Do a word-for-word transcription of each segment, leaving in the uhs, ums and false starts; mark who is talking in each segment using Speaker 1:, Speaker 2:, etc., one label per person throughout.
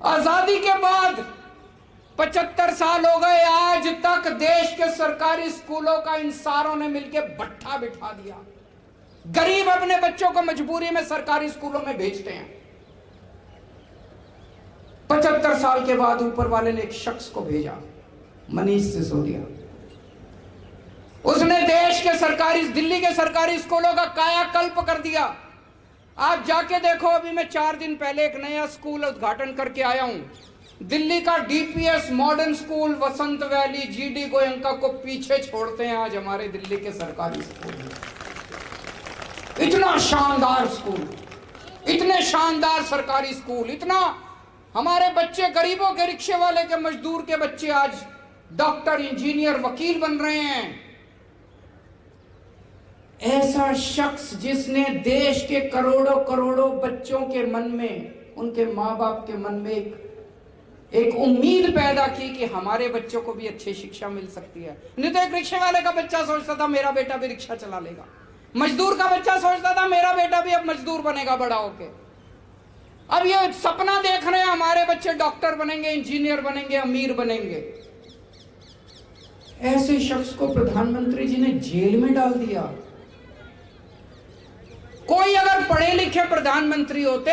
Speaker 1: आजादी के बाद पचहत्तर साल हो गए, आज तक देश के सरकारी स्कूलों का इन सारों ने मिलकर भट्ठा बिठा दिया। गरीब अपने बच्चों को मजबूरी में सरकारी स्कूलों में भेजते हैं। पचहत्तर साल के बाद ऊपर वाले ने एक शख्स को भेजा, मनीष सिसोदिया। उसने देश के सरकारी, दिल्ली के सरकारी स्कूलों का कायाकल्प कर दिया। आप जाके देखो, अभी मैं चार दिन पहले एक नया स्कूल उद्घाटन करके आया हूं। दिल्ली का DPS modern school, Vasant valley, GD Goenka को पीछे छोड़ते हैं आज हमारे दिल्ली के सरकारी स्कूल। इतना शानदार स्कूल, इतने शानदार सरकारी स्कूल, इतना हमारे बच्चे, गरीबों के, रिक्शे वाले के, मजदूर के बच्चे आज डॉक्टर, इंजीनियर, वकील बन रहे हैं। ऐसा शख्स जिसने देश के करोड़ों करोड़ों बच्चों के मन में, उनके माँ बाप के मन में एक, एक उम्मीद पैदा की कि हमारे बच्चों को भी अच्छी शिक्षा मिल सकती है। नहीं तो एक रिक्शे वाले का बच्चा सोचता था मेरा बेटा भी रिक्शा चला लेगा, मजदूर का बच्चा सोचता था मेरा बेटा भी अब मजदूर बनेगा बड़ा होके। अब ये सपना देख रहे हैं हमारे बच्चे डॉक्टर बनेंगे, इंजीनियर बनेंगे, अमीर बनेंगे। ऐसे शख्स को प्रधानमंत्री जी ने जेल में डाल दिया। कोई अगर पढ़े लिखे प्रधानमंत्री होते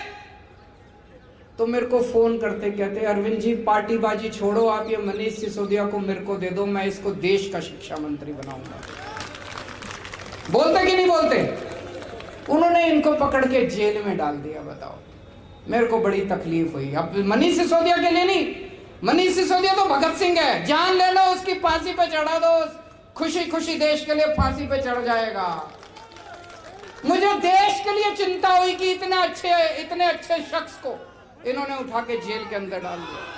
Speaker 1: तो मेरे को फोन करते, कहते अरविंद जी पार्टीबाजी छोड़ो, आप ये मनीष सिसोदिया को मेरे को दे दो, मैं इसको देश का शिक्षा मंत्री बनाऊंगा। बोलते कि नहीं बोलते? उन्होंने इनको पकड़ के जेल में डाल दिया। बताओ, मेरे को बड़ी तकलीफ हुई। अब मनीष सिसोदिया के लिए नहीं, मनीष सिसोदिया तो भगत सिंह है, जान ले लो उसकी, फांसी पे चढ़ा दो, खुशी खुशी देश के लिए फांसी पे चढ़ जाएगा। मुझे देश के लिए चिंता हुई कि इतने अच्छे इतने अच्छे शख्स को इन्होंने उठा के जेल के अंदर डाल दिया।